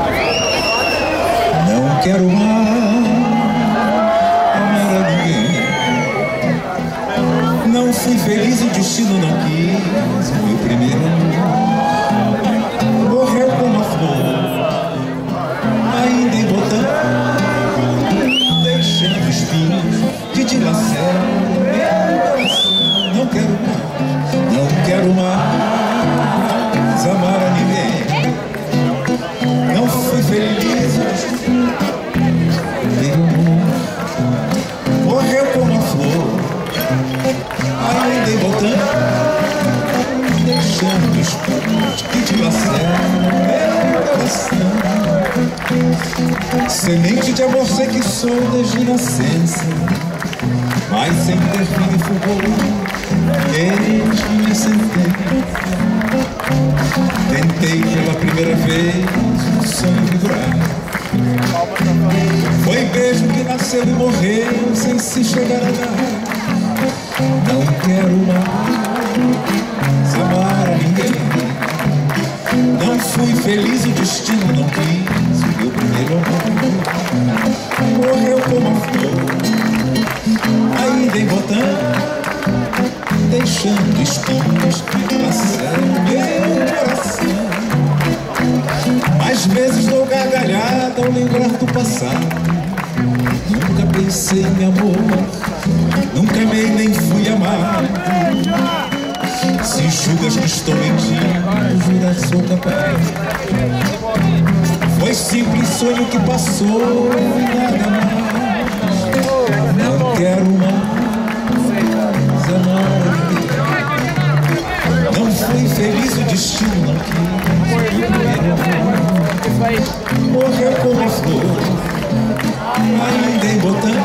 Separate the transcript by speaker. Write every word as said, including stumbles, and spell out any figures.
Speaker 1: Não quero mais amar a ninguém. Não fui feliz, o destino não quis. O meu primeiro amor morreu como a flor, ainda em botão, deixando espinhos de dilacera. Não quero mais, não quero mais amar a ninguém. Não fui feliz, meu amor morreu como a flor, ainda em botão, deixando espinhos que dilaceram meu coração. Semente de amor sei que sou desde nascença, mas sem ter fim e fulgor desde minha sentença. Tentei pela primeira vez o sonho vibrar. Foi beijo que nasceu e morreu sem se chegar a dar. Não quero mais amar a ninguém. Não fui feliz, o destino não quis. O meu primeiro amor morreu como a flor, ainda em botão, deixando espinhos que laceram meu coração. Mais vezes dou gargalhada ao lembrar do passado. Nunca pensei em amor, nunca amei nem fui amado. Se julgas que estou mentindo, jurar sou capaz. Foi simples sonho que passou e nada mais. Não quero mais amar ninguém. Não fui feliz, o destino não quis. Morreu como a flor, ainda em botão,